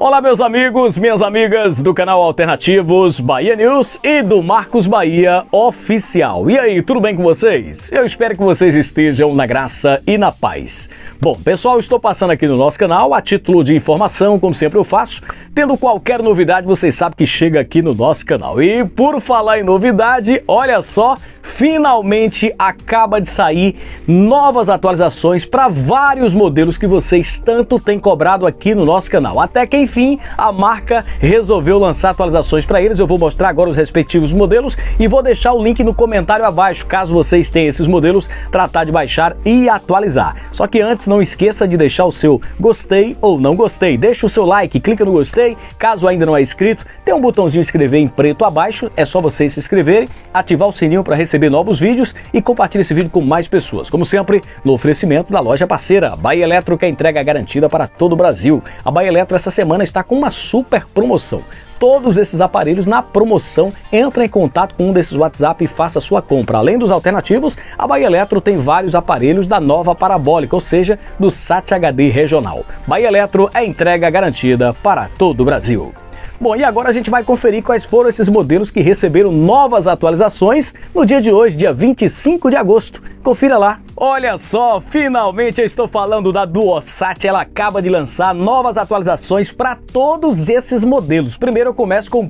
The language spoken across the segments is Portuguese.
Olá meus amigos, minhas amigas do canal Alternativos Bahia News e do Marcos Bahia Oficial. E aí, tudo bem com vocês? Eu espero que vocês estejam na graça e na paz. Bom, pessoal, estou passando aqui no nosso canal a título de informação, como sempre eu faço. Tendo qualquer novidade, vocês sabem que chega aqui no nosso canal. E por falar em novidade, olha só, finalmente acaba de sair novas atualizações para vários modelos que vocês tanto têm cobrado aqui no nosso canal. Até que enfim a marca resolveu lançar atualizações para eles. Eu vou mostrar agora os respectivos modelos e vou deixar o link no comentário abaixo, caso vocês tenham esses modelos, tratar de baixar e atualizar. Só que antes, não esqueça de deixar o seu gostei ou não gostei. Deixa o seu like, clica no gostei. Caso ainda não é inscrito, tem um botãozinho inscrever em preto abaixo, é só vocês se inscreverem, ativar o sininho para receber novos vídeos e compartilhar esse vídeo com mais pessoas. Como sempre, no oferecimento da loja parceira Bahia Eletro, que é entrega garantida para todo o Brasil. A Bahia Eletro essa semana está com uma super promoção. Todos esses aparelhos na promoção. Entra em contato com um desses WhatsApp e faça sua compra. Além dos alternativos, a Bahia Eletro tem vários aparelhos da nova parabólica, ou seja, do SAT HD regional. Bahia Eletro é entrega garantida para todo o Brasil. Bom, e agora a gente vai conferir quais foram esses modelos que receberam novas atualizações no dia de hoje, dia 25 de agosto. Confira lá. Olha só, finalmente eu estou falando da Duosat. Ela acaba de lançar novas atualizações para todos esses modelos. Primeiro eu começo com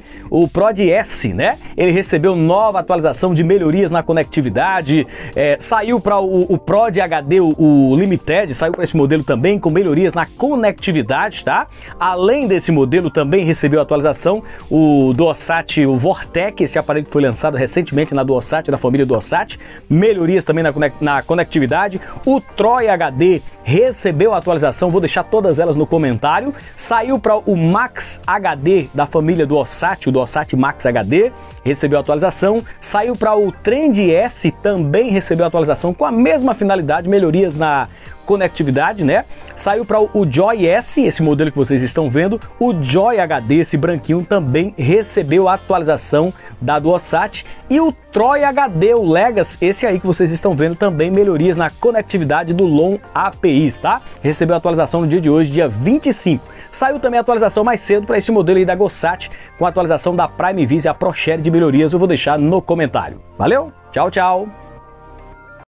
o Prod S, né? Ele recebeu nova atualização de melhorias na conectividade. Saiu para o Prod HD, o Limited, saiu para esse modelo também com melhorias na conectividade, tá? Além desse modelo também recebeu atualização o Duosat, o Vortec, esse aparelho que foi lançado recentemente na Duosat, da família Duosat. Melhorias também na conectividade. O Troy HD recebeu a atualização, vou deixar todas elas no comentário. Saiu para o Max HD da família Duosat, o Duosat Max HD, recebeu a atualização. Saiu para o Trend S, também recebeu a atualização com a mesma finalidade, melhorias na conectividade, né? Saiu para o Joy S, esse modelo que vocês estão vendo. O Joy HD, esse branquinho, também recebeu a atualização da Duosat. E o Troy HD, o Legacy, esse aí que vocês estão vendo, também melhorias na conectividade do LON APIs, tá? Recebeu a atualização no dia de hoje, dia 25. Saiu também a atualização mais cedo para esse modelo aí da Gosat, com a atualização da Prime Vis e a ProShare de melhorias. Eu vou deixar no comentário. Valeu? Tchau, tchau!